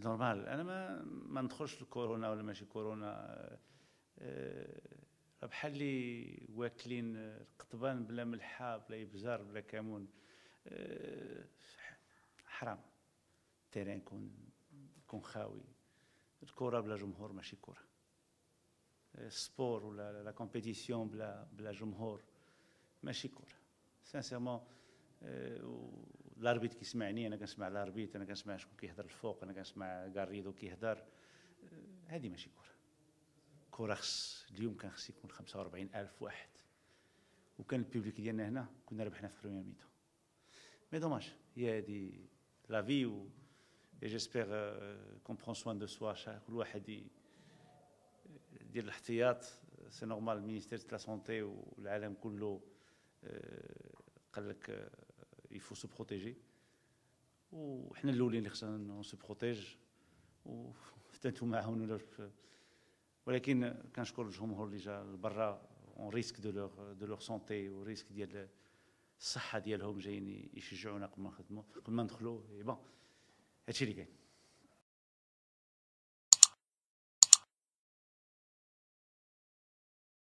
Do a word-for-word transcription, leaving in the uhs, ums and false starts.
نورمال. انا ما ما ندخلش الكورونا ولا ماشي كورونا. أه بحال اللي واكلين القطبان بلا ملحه بلا ابزار بلا كمون. أه حرام التيران يكون يكون خاوي. الكره بلا جمهور ماشي كره. السبور ولا لا كومبيتيسيون بلا بلا جمهور ماشي كره. سانسيرمون الاربيت كيسمعني، انا كنسمع الاربيت، انا كنسمع شكون كيهضر الفوق، انا كنسمع غاريدو كيهضر. هذه ماشي كره. كره خص اليوم كان خص يكون خمسة وأربعين ألف واحد، وكان البيبليك ديالنا هنا كنا ربحنا في بروميير ميتون. مي دوماج، هي هذه لا في و جيسبيغ كون برون سوان دو سوا. كل واحد يدير الاحتياط. سي نورمال المينيستير دو لا سونتي والعالم كله قال لك يفو سو بروتيجي، وحنا الاولين اللي خصنا نو سو بروتيج وحتى نتوما عاونونا. ولكن كنشكر الجمهور اللي جا لبرا اون ريسك دو لور دو لور سونتي وريسك ديال الصحه ديالهم، جايين يشجعونا قبل ما نخدموا قبل ما ندخلوا. بون هادشي اللي كاين.